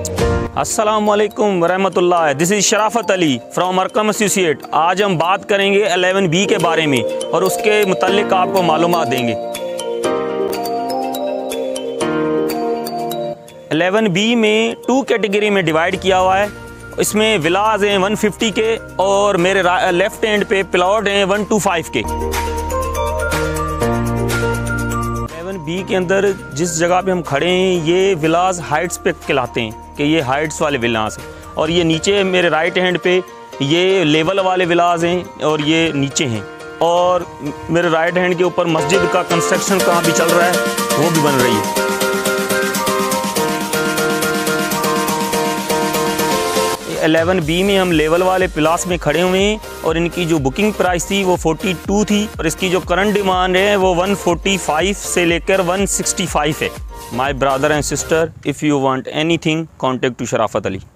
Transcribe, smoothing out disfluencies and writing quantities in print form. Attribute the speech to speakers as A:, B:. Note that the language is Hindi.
A: अस्सलाम वालेकुम वरहमतुल्लाह। This is Sharafat Ali from Arkham associate. आज हम बात करेंगे 11B के बारे में और उसके मुताल्लिक आपको मालूमात देंगे। 11B में 2 कैटेगरी में डिवाइड किया हुआ है। इसमें विलाज हैं 150 के और मेरे लेफ़्ट हैंड पे प्लॉट हैं 125 के। 11B के अंदर जिस जगह पे हम खड़े हैं ये विलाज हाइट्स पे कहलाते हैं कि ये हाइट्स वाले विलाज हैं, और ये नीचे मेरे राइट हैंड पे ये लेवल वाले विलाज हैं और ये नीचे हैं, और मेरे राइट हैंड के ऊपर मस्जिद का कंस्ट्रक्शन कहाँ भी चल रहा है वो भी बन रही है। 11B में हम लेवल वाले प्लास में खड़े हुए हैं और इनकी जो बुकिंग प्राइस थी वो 42 थी और इसकी जो करंट डिमांड है वो 145 से लेकर 165 है। My brother and sister, if you want anything contact to Sharafat Ali.